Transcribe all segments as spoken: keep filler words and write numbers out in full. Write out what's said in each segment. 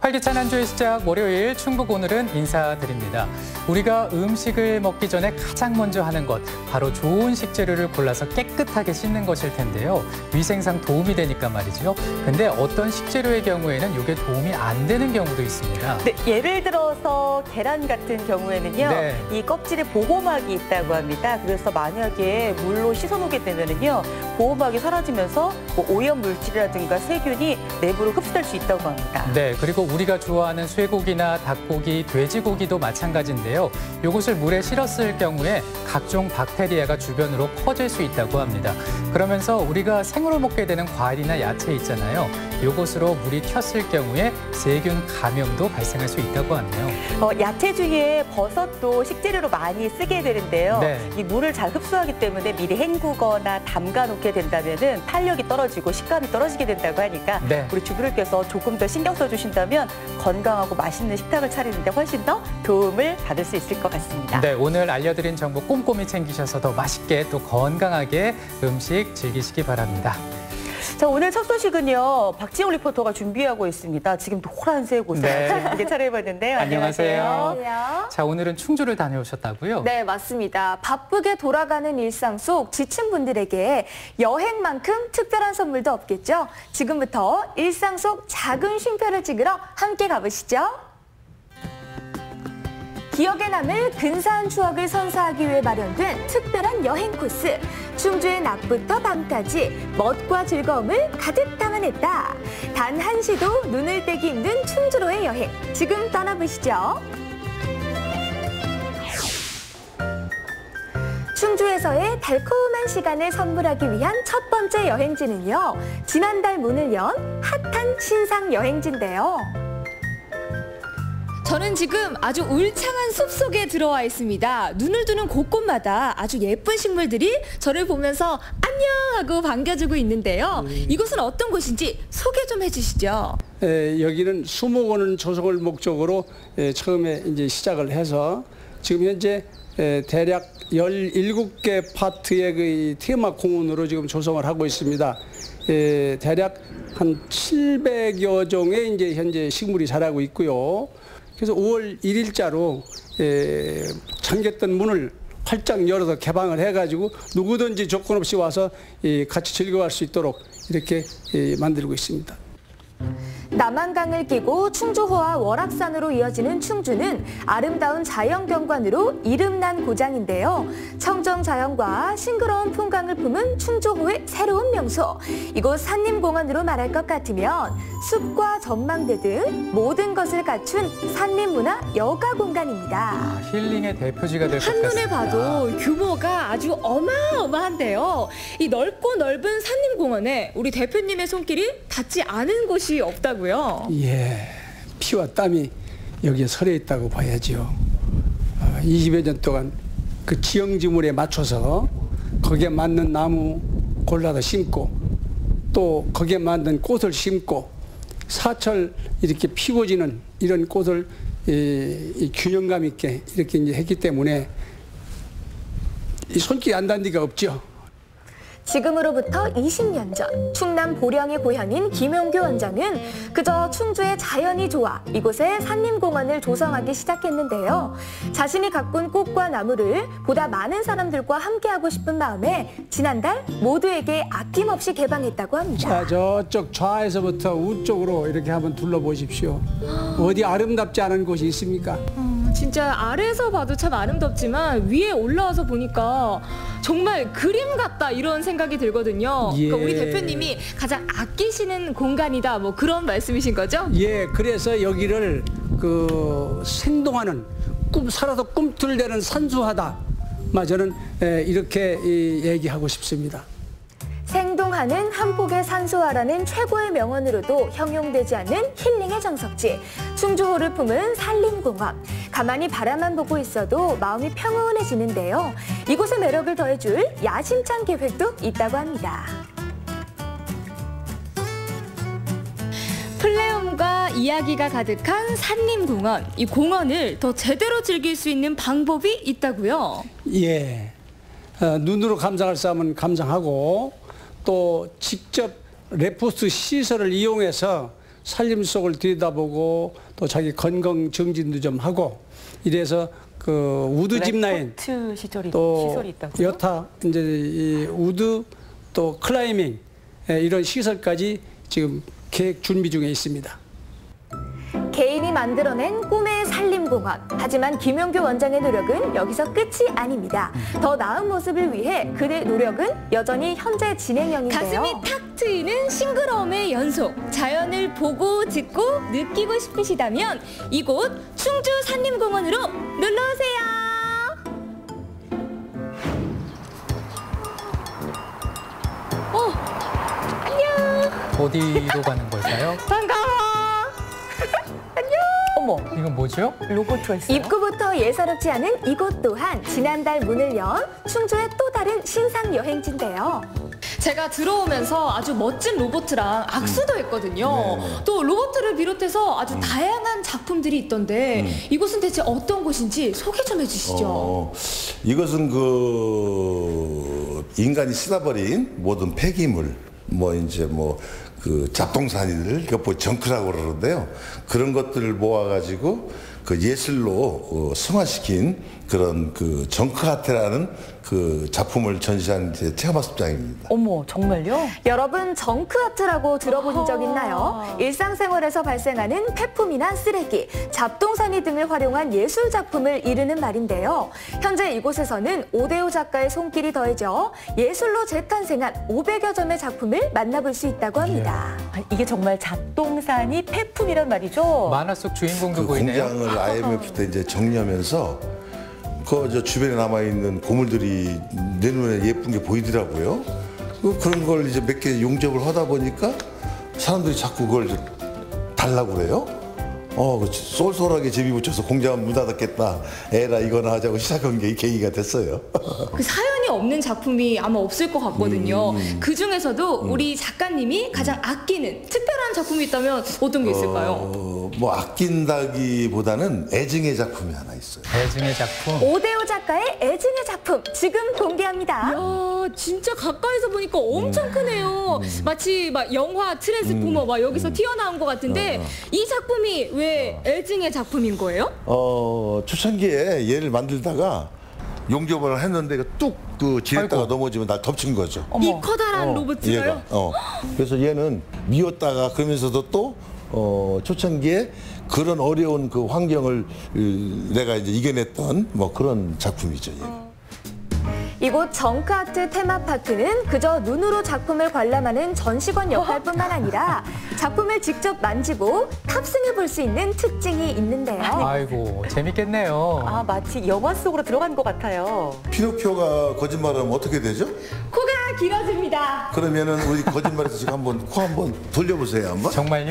활기찬 한 주의 시작 월요일 충북 오늘은 인사드립니다. 우리가 음식을 먹기 전에 가장 먼저 하는 것, 바로 좋은 식재료를 골라서 깨끗하게 씻는 것일 텐데요. 위생상 도움이 되니까 말이죠. 근데 어떤 식재료의 경우에는 이게 도움이 안 되는 경우도 있습니다. 네, 예를 들어서 계란 같은 경우에는요. 네. 이 껍질에 보호막이 있다고 합니다. 그래서 만약에 물로 씻어놓게 되면은요. 보호막이 사라지면서 뭐 오염 물질이라든가 세균이 내부로 흡수될 수 있다고 합니다. 네, 그리고 우리가 좋아하는 쇠고기나 닭고기, 돼지고기도 마찬가지인데요. 이것을 물에 실었을 경우에 각종 박테리아가 주변으로 퍼질 수 있다고 합니다. 그러면서 우리가 생으로 먹게 되는 과일이나 야채 있잖아요. 이것으로 물이 튀었을 경우에 세균 감염도 발생할 수 있다고 하네요. 어, 야채 중에 버섯도 식재료로 많이 쓰게 되는데요. 네. 이 물을 잘 흡수하기 때문에 미리 헹구거나 담가 놓게 된다면은 탄력이 떨어지고 식감이 떨어지게 된다고 하니까 네. 우리 주부들께서 조금 더 신경 써주신다면 건강하고 맛있는 식탁을 차리는데 훨씬 더 도움을 받을 수 있을 것 같습니다. 네, 오늘 알려드린 정보 꼼꼼히 챙기셔서 더 맛있게 또 건강하게 음식 즐기시기 바랍니다. 자, 오늘 첫 소식은요. 박지영 리포터가 준비하고 있습니다. 지금 노란색 옷을 네. 이렇게 차려입었는데요. 안녕하세요. 안녕하세요. 자, 오늘은 충주를 다녀오셨다고요? 네, 맞습니다. 바쁘게 돌아가는 일상 속 지친 분들에게 여행만큼 특별한 선물도 없겠죠. 지금부터 일상 속 작은 쉼표를 찍으러 함께 가보시죠. 기억에 남을 근사한 추억을 선사하기 위해 마련된 특별한 여행 코스. 충주의 낮부터 밤까지 멋과 즐거움을 가득 담아냈다. 단 한시도 눈을 떼기 힘든 충주로의 여행. 지금 떠나보시죠. 충주에서의 달콤한 시간을 선물하기 위한 첫 번째 여행지는요. 지난달 문을 연 핫한 신상 여행지인데요. 저는 지금 아주 울창한 숲속에 들어와 있습니다. 눈을 뜨는 곳곳마다 아주 예쁜 식물들이 저를 보면서 안녕 하고 반겨주고 있는데요. 음. 이곳은 어떤 곳인지 소개 좀 해주시죠. 에, 여기는 수목원 조성을 목적으로 에, 처음에 이제 시작을 해서 지금 현재 에, 대략 열일곱 개 파트의 그 테마 공원으로 지금 조성을 하고 있습니다. 에, 대략 한 칠백여 종의 이제 현재 식물이 자라고 있고요. 그래서 오월 일일자로 에, 잠겼던 문을 활짝 열어서 개방을 해가지고 누구든지 조건 없이 와서 에, 같이 즐거워할 수 있도록 이렇게 에, 만들고 있습니다. 남한강을 끼고 충주호와 월악산으로 이어지는 충주는 아름다운 자연경관으로 이름난 고장인데요. 청정자연과 싱그러운 풍광을 품은 충주호의 새로운 명소. 이곳 산림공원으로 말할 것 같으면 숲과 전망대 등 모든 것을 갖춘 산림문화 여가 공간입니다. 아, 힐링의 대표지가 될 것 같습니다. 한눈에 봐도 규모가 아주 어마어마한데요. 이 넓고 넓은 산림공원에 우리 대표님의 손길이 닿지 않은 곳이 없다고요. 예, 피와 땀이 여기에 서려 있다고 봐야지요. 어, 이십여 년 동안 그 지형지물에 맞춰서 거기에 맞는 나무 골라서 심고 또 거기에 맞는 꽃을 심고 사철 이렇게 피고 지는 이런 꽃을 이, 이 균형감 있게 이렇게 이제 했기 때문에 이 손길이 안 닿는 데가 없죠. 지금으로부터 이십 년 전 충남 보령의 고향인 김용규 원장은 그저 충주의 자연이 좋아 이곳에 산림공원을 조성하기 시작했는데요. 자신이 가꾼 꽃과 나무를 보다 많은 사람들과 함께하고 싶은 마음에 지난달 모두에게 아낌없이 개방했다고 합니다. 자, 저쪽 좌에서부터 우쪽으로 이렇게 한번 둘러보십시오. 어디 아름답지 않은 곳이 있습니까? 음, 진짜 아래에서 봐도 참 아름답지만 위에 올라와서 보니까 정말 그림 같다 이런 생각이 들거든요. 예. 그러니까 우리 대표님이 가장 아끼시는 공간이다 뭐 그런 말씀이신 거죠? 예, 그래서 여기를 그 생동하는 꿈 살아서 꿈틀대는 산수하다. 마 저는 에, 이렇게 이, 얘기하고 싶습니다. 생동하는 한 폭의 산소화라는 최고의 명언으로도 형용되지 않는 힐링의 정석지. 충주호를 품은 산림공원. 가만히 바라만 보고 있어도 마음이 평온해지는데요. 이곳의 매력을 더해줄 야심찬 계획도 있다고 합니다. 플레엄과 이야기가 가득한 산림공원. 이 공원을 더 제대로 즐길 수 있는 방법이 있다고요? 예, 어, 눈으로 감상할 사람은 감상하고 또 직접 레포스트 시설을 이용해서 살림 속을 들여다보고 또 자기 건강 정진도 좀 하고 이래서 그 우드 짚라인 시절이, 또 시설이 있다고요? 여타 이제 이 우드 또 클라이밍 이런 시설까지 지금 계획 준비 중에 있습니다. 개인이 만들어낸 꿈의 산림공원. 하지만 김용규 원장의 노력은 여기서 끝이 아닙니다. 더 나은 모습을 위해 그의 노력은 여전히 현재 진행형인데요. 가슴이 탁 트이는 싱그러움의 연속. 자연을 보고 듣고 느끼고 싶으시다면 이곳 충주 산림공원으로 놀러오세요. 어, 안녕. 어디로 가는 걸까요? 반가워. 안녕. 어머, 이건 뭐죠? 로봇가 있어요. 입구부터 예사롭지 않은 이곳 또한 지난달 문을 연 충주의 또 다른 신상 여행지인데요. 제가 들어오면서 아주 멋진 로봇이랑 악수도 했거든요. 네, 네. 또 로봇을 비롯해서 아주 다양한 작품들이 있던데 음. 이곳은 대체 어떤 곳인지 소개 좀 해주시죠. 어, 이것은 그 인간이 쓰다버린 모든 폐기물, 뭐 이제 뭐 그 잡동사니들, 이거 뭐 정크라고 그러는데요. 그런 것들을 모아가지고 그 예술로 어, 승화시킨 그런 그 정크아트라는 그 작품을 전시한 이제 체험학습장입니다. 어머, 정말요? 여러분 정크아트라고 들어보신 적 있나요? 일상생활에서 발생하는 폐품이나 쓰레기, 잡동사니 등을 활용한 예술 작품을 이르는 말인데요. 현재 이곳에서는 오대호 작가의 손길이 더해져 예술로 재탄생한 오백여 점의 작품을 만나볼 수 있다고 합니다. 아, 이게 정말 잡동사니 폐품이란 말이죠? 만화 속 주인공도 그 보이네요. 공장을 아이엠에프 때 이제 정리하면서 그 저 주변에 남아 있는 고물들이 내 눈에 예쁜 게 보이더라고요. 그 그런 걸 이제 몇 개 용접을 하다 보니까 사람들이 자꾸 그걸 달라고 그래요. 어, 그 쏠쏠하게 제비 붙여서 공장은 문 닫았겠다. 에라 이거나 하자고 시작한 게 계기가 됐어요. 그 사연이 없는 작품이 아마 없을 것 같거든요. 음. 그 중에서도 우리 작가님이 가장 아끼는 특별한 작품이 있다면 어떤 게 있을까요? 어, 뭐 아낀다기보다는 애증의 작품이 하나 있어요. 애증의 작품. 오대호 작가의 애증의 작품 지금 공개합니다. 이야, 진짜 가까이서 보니까 엄청 크네요. 마치 막 영화 트랜스포머 막 여기서 튀어나온 것 같은데 이 작품이 왜 애증의 작품인 거예요? 어, 초창기에 얘를 만들다가 용접을 했는데 뚝 그 지냈다가 아이고. 넘어지면 날 덮친 거죠. 이 커다란 어, 로봇을요? 얘가. 어. 그래서 얘는 미웠다가 그러면서도 또 어, 초창기에 그런 어려운 그 환경을 음, 내가 이제 이겨냈던 뭐 그런 작품이죠. 얘가. 이곳 정크아트 테마파크는 그저 눈으로 작품을 관람하는 전시관 역할뿐만 아니라 작품을 직접 만지고 탑승해 볼 수 있는 특징이 있는데요. 아이고, 재밌겠네요. 아, 마치 영화 속으로 들어간 것 같아요. 피노키오가 거짓말하면 어떻게 되죠? 코가 길어집니다. 그러면은 우리 거짓말에서 지금 한번 코 한번 돌려보세요 한번. 정말요?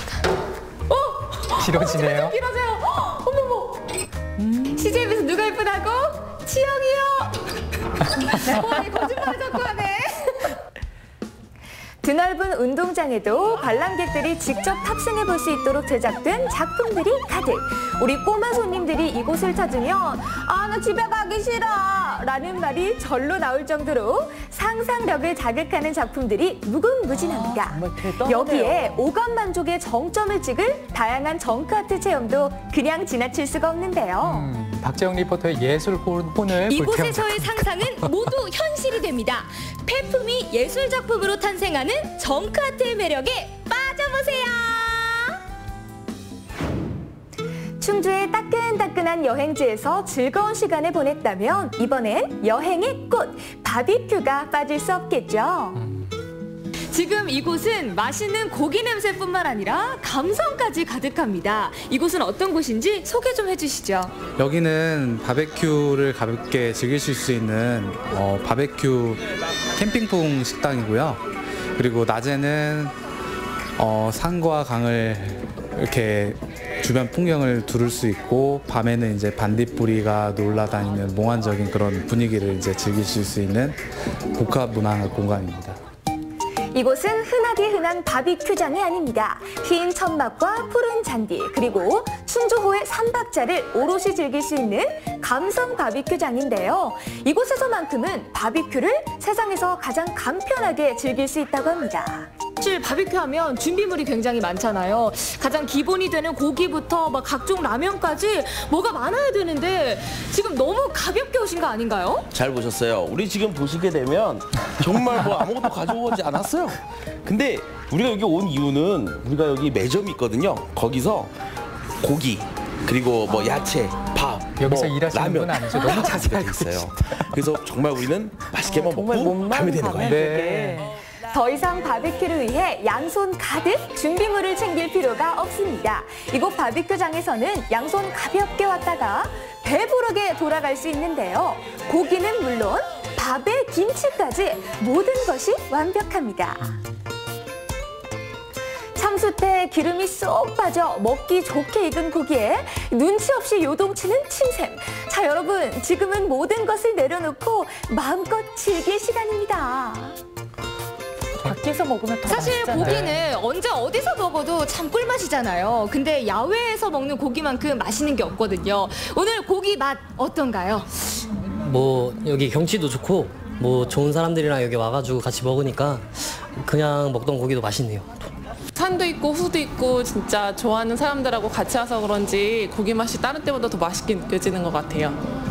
길어지네요. 길어져요. 어, 어머머. 시제비에서 누가 예쁘다고? 치영이요. 와, 이 거짓말 자꾸 하네. 드넓은 운동장에도 관람객들이 직접 탑승해 볼 수 있도록 제작된 작품들이 가득. 우리 꼬마 손님들이 이곳을 찾으면 아, 나 집에 가기 싫어 라는 말이 절로 나올 정도로 상상력을 자극하는 작품들이 무궁무진합니다. 아, 정말 대단하네요. 여기에 오감 만족의 정점을 찍을 다양한 정크아트 체험도 그냥 지나칠 수가 없는데요. 음, 박재영 리포터의 예술 혼을 이곳에서의 상상은 모두 현실이 됩니다. 폐품이 예술 작품으로 탄생하는 정크아트의 매력에 빠져보세요. 충주의 따끈따끈한 여행지에서 즐거운 시간을 보냈다면 이번엔 여행의 꽃, 바비큐가 빠질 수 없겠죠. 지금 이곳은 맛있는 고기 냄새뿐만 아니라 감성까지 가득합니다. 이곳은 어떤 곳인지 소개 좀 해주시죠. 여기는 바베큐를 가볍게 즐기실 수 있는 어, 바베큐 캠핑풍 식당이고요. 그리고 낮에는 어, 산과 강을 이렇게 주변 풍경을 두를 수 있고 밤에는 이제 반딧불이가 놀라다니는 몽환적인 그런 분위기를 이제 즐기실 수 있는 복합 문화 공간입니다. 이곳은 흔하디 흔한 바비큐장이 아닙니다. 흰 천막과 푸른 잔디 그리고 충주호의 삼박자를 오롯이 즐길 수 있는 감성 바비큐장인데요. 이곳에서만큼은 바비큐를 세상에서 가장 간편하게 즐길 수 있다고 합니다. 출 사실 바비큐 하면 준비물이 굉장히 많잖아요. 가장 기본이 되는 고기부터 막 각종 라면까지 뭐가 많아야 되는데 지금 너무 가볍게 오신 거 아닌가요? 잘 보셨어요. 우리 지금 보시게 되면 정말 뭐 아무것도 가져오지 않았어요. 근데 우리가 여기 온 이유는 우리가 여기 매점이 있거든요. 거기서 고기 그리고 뭐 야채, 밥, 여기서 뭐 일하시는 라면 분 아니죠? 너무 자세히 알고 있어요. 그래서 정말 우리는 맛있게만 어, 정말 먹고 몸만 가면 되는 거예요. 네. 더 이상 바비큐를 위해 양손 가득 준비물을 챙길 필요가 없습니다. 이곳 바비큐장에서는 양손 가볍게 왔다가 배부르게 돌아갈 수 있는데요. 고기는 물론 밥에 김치까지 모든 것이 완벽합니다. 참숯에 기름이 쏙 빠져 먹기 좋게 익은 고기에 눈치 없이 요동치는 침샘. 자, 여러분, 지금은 모든 것을 내려놓고 마음껏 즐길 시간입니다. 밖에서 먹으면 더 사실 맛있잖아요. 고기는 언제 어디서 먹어도 참 꿀맛이잖아요. 근데 야외에서 먹는 고기만큼 맛있는 게 없거든요. 오늘 고기 맛 어떤가요? 뭐 여기 경치도 좋고 뭐 좋은 사람들이랑 여기 와가지고 같이 먹으니까 그냥 먹던 고기도 맛있네요. 산도 있고 후도 있고 진짜 좋아하는 사람들하고 같이 와서 그런지 고기 맛이 다른 때보다 더 맛있게 느껴지는 것 같아요.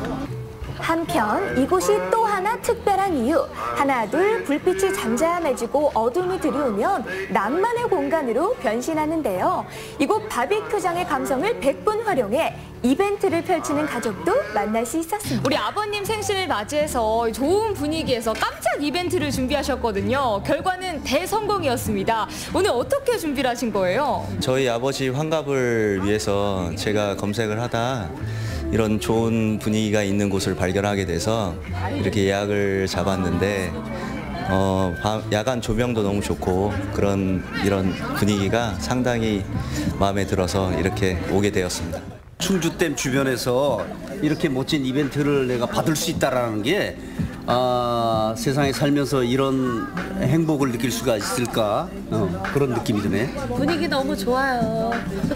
한편 이곳이 또 하나 특별한 이유. 하나 둘 불빛이 잠잠해지고 어둠이 들이오면 낭만의 공간으로 변신하는데요. 이곳 바비큐장의 감성을 백분 활용해 이벤트를 펼치는 가족도 만날 수 있었습니다. 우리 아버님 생신을 맞이해서 좋은 분위기에서 깜짝 이벤트를 준비하셨거든요. 결과는 대성공이었습니다. 오늘 어떻게 준비를 하신 거예요? 저희 아버지 환갑을 위해서 제가 검색을 하다 이런 좋은 분위기가 있는 곳을 발견하게 돼서 이렇게 예약을 잡았는데 어, 야간 조명도 너무 좋고 그런 이런 분위기가 상당히 마음에 들어서 이렇게 오게 되었습니다. 충주댐 주변에서 이렇게 멋진 이벤트를 내가 받을 수 있다는 게 아, 세상에 살면서 이런 행복을 느낄 수가 있을까 어, 그런 느낌이 드네. 분위기 너무 좋아요.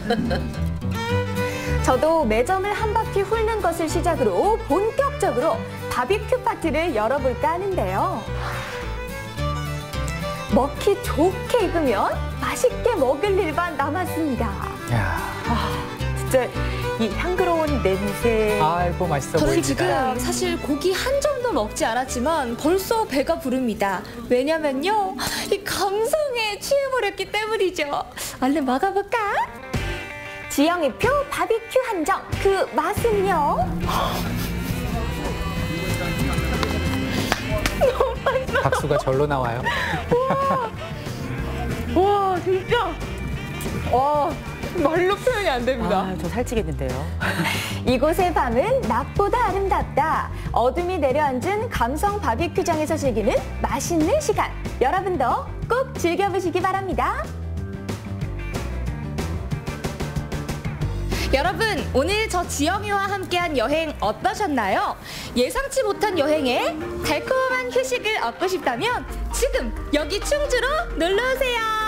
저도 매점을 한 바퀴 훑는 것을 시작으로 본격적으로 바비큐 파티를 열어볼까 하는데요. 먹기 좋게 익으면 맛있게 먹을 일만 남았습니다. 야. 아, 진짜 이 향그러운 냄새. 아이고 맛있어 저는 보입니다. 지금 사실 고기 한 점도 먹지 않았지만 벌써 배가 부릅니다. 왜냐면요, 이 감성에 취해버렸기 때문이죠. 얼른 먹어볼까? 지영이표 바비큐 한정, 그 맛은요? 박수가 절로 나와요. 와, 와 진짜. 와, 말로 표현이 안 됩니다. 아, 저 살찌겠는데요. 이곳의 밤은 낮보다 아름답다. 어둠이 내려앉은 감성 바비큐장에서 즐기는 맛있는 시간. 여러분도 꼭 즐겨보시기 바랍니다. 여러분, 오늘 저 지영이와 함께한 여행 어떠셨나요? 예상치 못한 여행에 달콤한 휴식을 얻고 싶다면 지금 여기 충주로 놀러오세요.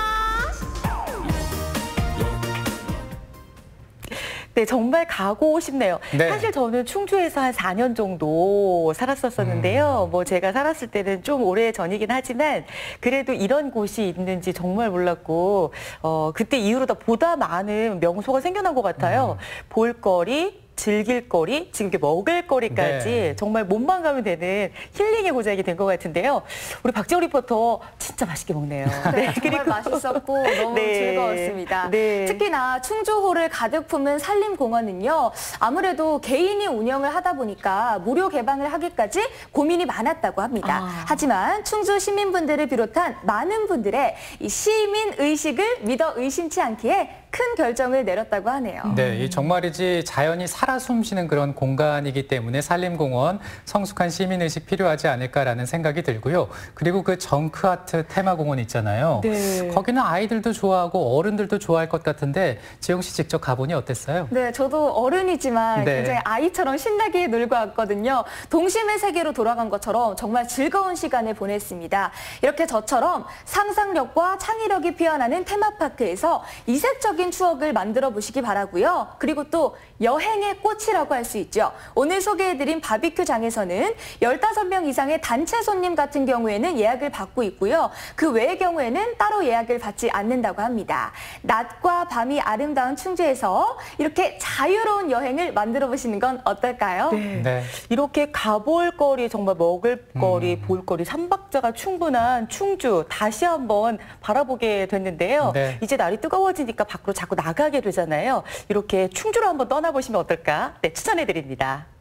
네, 정말 가고 싶네요. 네. 사실 저는 충주에서 한 사 년 정도 살았었었는데요. 뭐 제가 살았을 때는 좀 오래 전이긴 하지만 그래도 이런 곳이 있는지 정말 몰랐고 어, 그때 이후로 보다 많은 명소가 생겨난 것 같아요. 음. 볼거리, 즐길거리, 지금 이렇게 먹을거리까지 네. 정말 몸만 가면 되는 힐링의 고장이 된 것 같은데요. 우리 박지영 리포터 진짜 맛있게 먹네요. 네, 정말 맛있었고 너무 네. 즐거웠습니다. 네. 특히나 충주호를 가득 품은 산림공원은요. 아무래도 개인이 운영을 하다 보니까 무료 개방을 하기까지 고민이 많았다고 합니다. 아. 하지만 충주 시민분들을 비롯한 많은 분들의 이 시민 의식을 믿어 의심치 않기에 큰 결정을 내렸다고 하네요. 네, 이 정말이지 자연이 살아 숨쉬는 그런 공간이기 때문에 산림공원 성숙한 시민의식 필요하지 않을까라는 생각이 들고요. 그리고 그 정크아트 테마공원 있잖아요. 네. 거기는 아이들도 좋아하고 어른들도 좋아할 것 같은데 지영 씨 직접 가보니 어땠어요? 네, 저도 어른이지만 네. 굉장히 아이처럼 신나게 놀고 왔거든요. 동심의 세계로 돌아간 것처럼 정말 즐거운 시간을 보냈습니다. 이렇게 저처럼 상상력과 창의력이 피어나는 테마파크에서 이색적인 인상적인 추억을 만들어 보시기 바라고요. 그리고 또 여행의 꽃이라고 할 수 있죠. 오늘 소개해드린 바비큐장에서는 열다섯 명 이상의 단체 손님 같은 경우에는 예약을 받고 있고요. 그 외의 경우에는 따로 예약을 받지 않는다고 합니다. 낮과 밤이 아름다운 충주에서 이렇게 자유로운 여행을 만들어 보시는 건 어떨까요? 네. 네. 이렇게 가볼 거리, 정말 먹을 거리, 음. 볼 거리, 삼박자가 충분한 충주 다시 한번 바라보게 됐는데요. 네. 이제 날이 뜨거워지니까 밖으로 자꾸 나가게 되잖아요. 이렇게 충주로 한번 떠나보시면 어떨까? 네, 추천해드립니다.